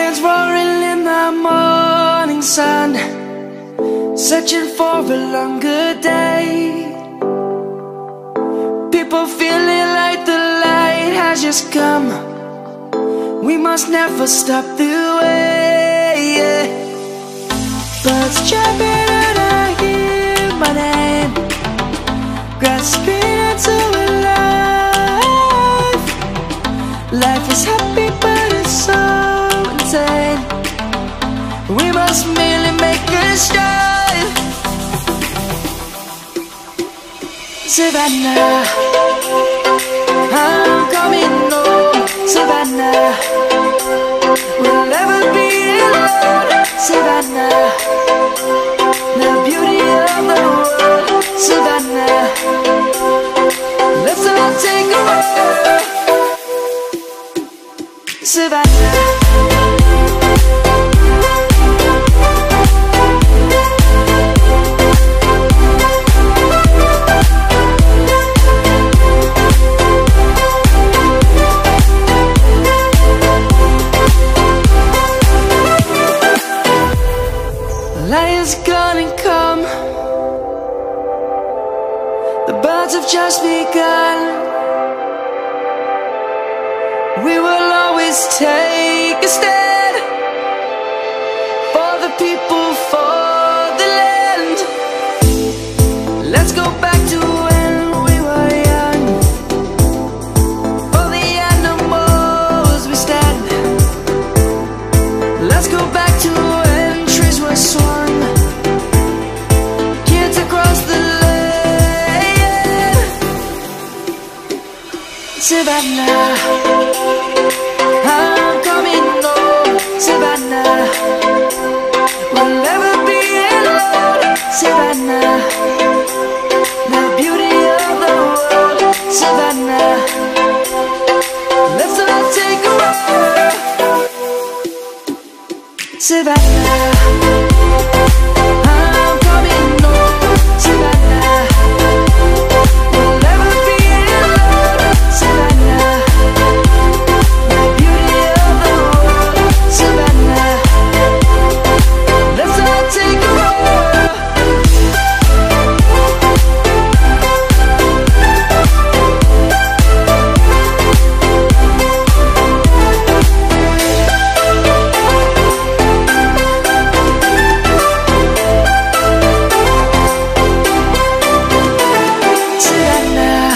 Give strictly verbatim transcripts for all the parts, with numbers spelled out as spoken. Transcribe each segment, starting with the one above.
Lions roaring in the morning sun, searching for a longer day. People feeling like the light has just come. We must never stop the way. Birds chirping and I hear my name, grasping into a life. Life is happy but it's so insane. We must merely make a start. Savannah, I'm coming home. Savannah, we'll never be alone. Savannah, the beauty of the world. Savannah, let's all take a walk. Savannah, lion's gonna come. The birds have just begun. We will always take a stand for the people, for the land. Let's go back to when we were young. For the animals we stand. Let's go back to when trees were swung, kids across the land. Savannah, I'm coming home. Savannah, we'll never be alone. Savannah, the beauty of the world. Savannah, let's all take a walk. Savannah, I'm coming home. Savannah, we'll never be alone. Savannah, the beauty of the world. Savannah, let's all take a walk. Savannah,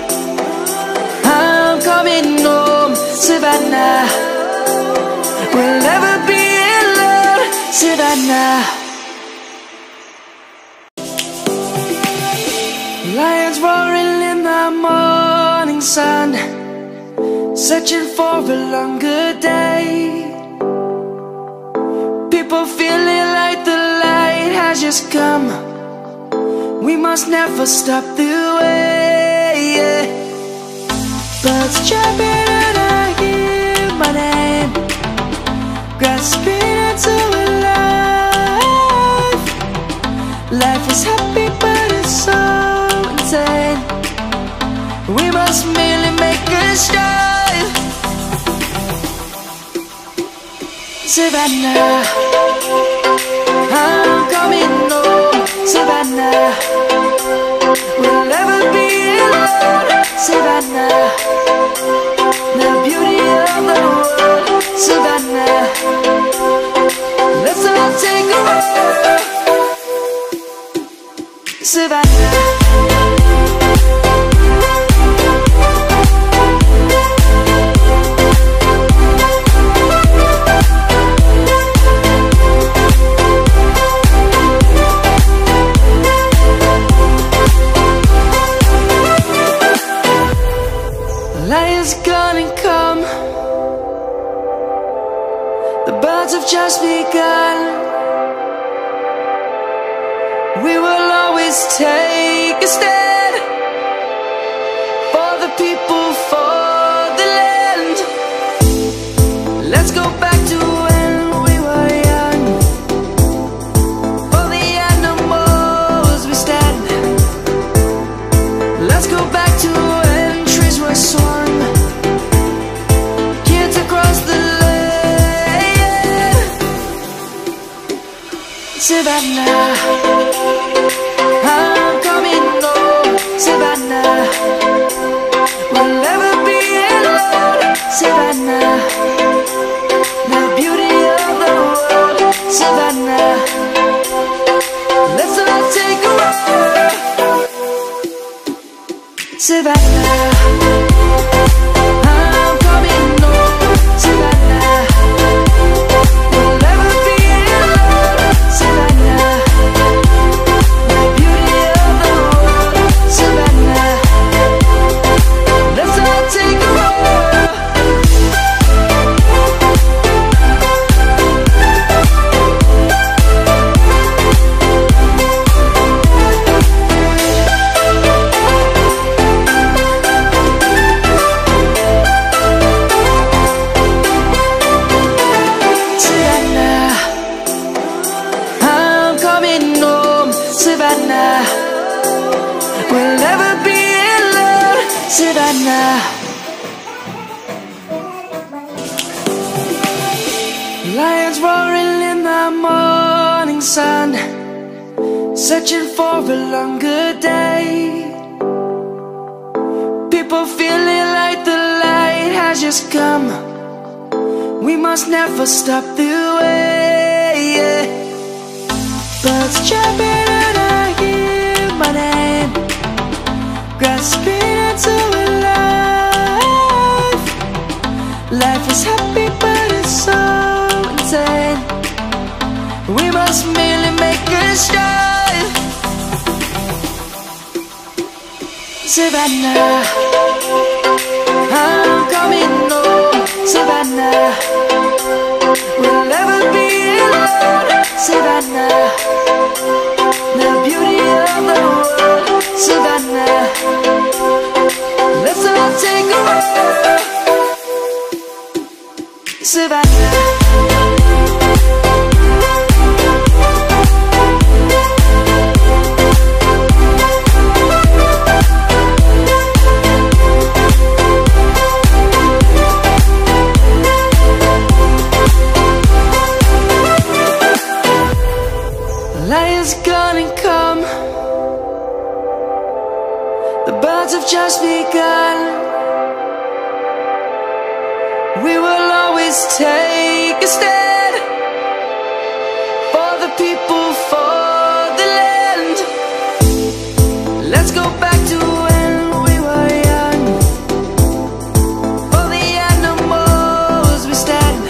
I'm coming home. Savannah, we'll never be alone. Savannah, lions roaring in the morning sun, searching for a longer day. People feeling like the light has just come. We must never stop the way. Birds chirping and I hear my name, grasping into a life. Life is happy but it's so insane. We must merely make a start. Savannah, I'm coming home. Savannah, we'll never be alone. Savannah, the beauty of the world. Savannah, let's all take a walk. Savannah, lion's gonna come. The birds have just begun. We will always take a stand for the people, for the land. Let's go back to when we were young. For the animals we stand. Let's go back to when trees were swung, kids across the land. Savannah, I'm coming home, Savannah. We'll never be alone, Savannah. The beauty of the world, Savannah. Let's all take a walk, Savannah. I'm coming home, Savannah. We'll never be alone, Savannah. The beauty of the world, Savannah. Let's all take a walk. Savannah, I'm coming home, Savannah. We'll never be alone, Savannah. Lions roaring in the morning sun, searching for a longer day. People feeling like the light has just come. We must never stop the way, yeah. Birds chirping and I hear my name, grasping into a life. Life is happy but it's so insane. We must merely make a start. Savannah, I'm coming home, Savannah. We'll never be alone, Savannah. The beauty of the world, Savannah. Let's all take a walk, Savannah. Lion's gonna come. The birds have just begun. We will always take a stand for the people, for the land. Let's go back to when we were young. For the animals we stand.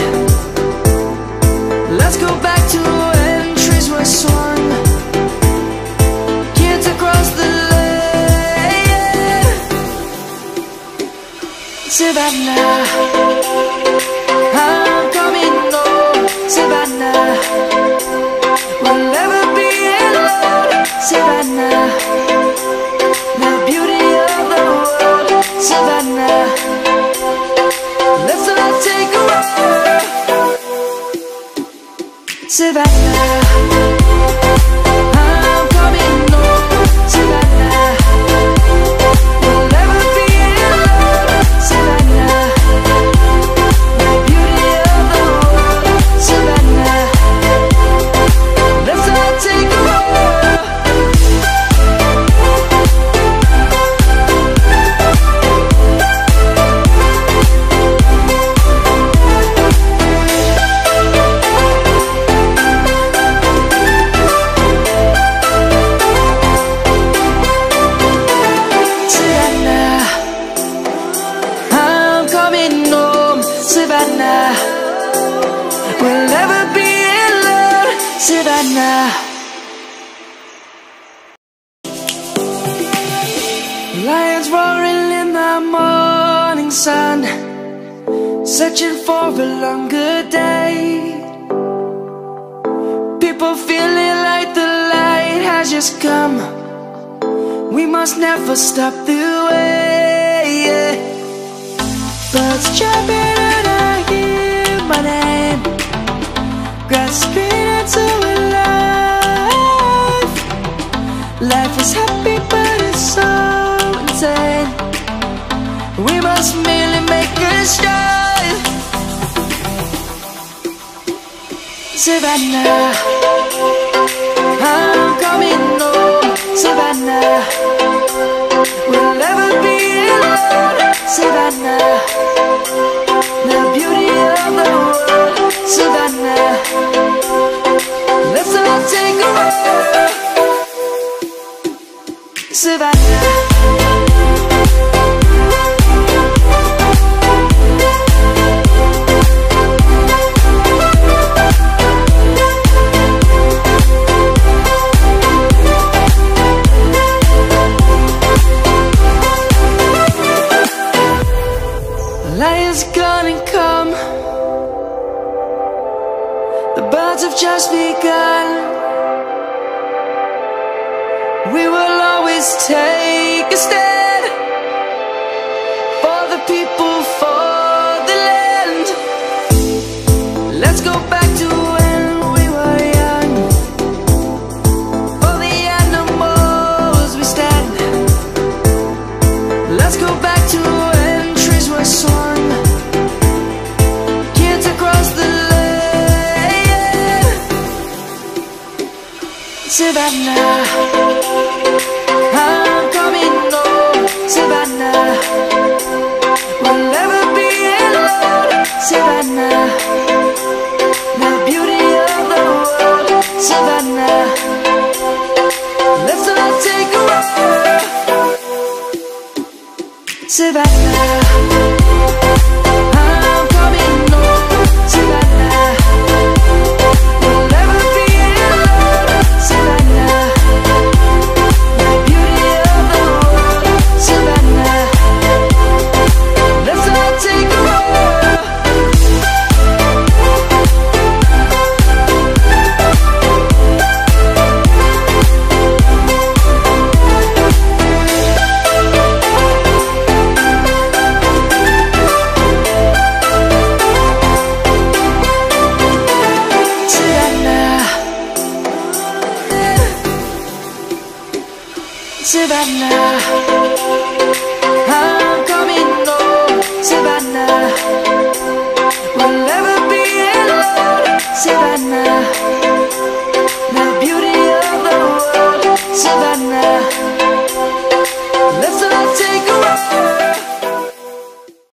Let's go back to when trees were swung, kids across the land. Savannah, I'm coming home, Savannah. We'll never be alone, Savannah. The beauty of the world, Savannah. Let's all take a walk, Savannah. I'm coming home, Savannah. We'll never be alone, Savannah. The beauty of the world, Savannah. Let's all take a walk. Savannah, I'm coming home, Savannah. We'll never be alone, Savannah. Lions roaring in the morning sun, searching for a longer day. People feeling like the light has just come. We must never stop the way, yeah. Birds chirping and I hear my name, grasping into a life. Life is happy but it's so insane. We must merely make a start. Savannah, I'm coming home, Savannah. We'll never be alone, Savannah. The beauty of the world, Savannah. Let's all take a walk, Savannah. Light is gonna come. The birds have just begun. We will always take a stand for the people, for the land. Let's go back to when we were young. For the animals we stand. Let's go back to when trees were swung. Kids across the land. Savannah, I'm coming home, Savannah. We'll never be alone, Savannah. The beauty of the world, Savannah. Let's all take a walk, Savannah.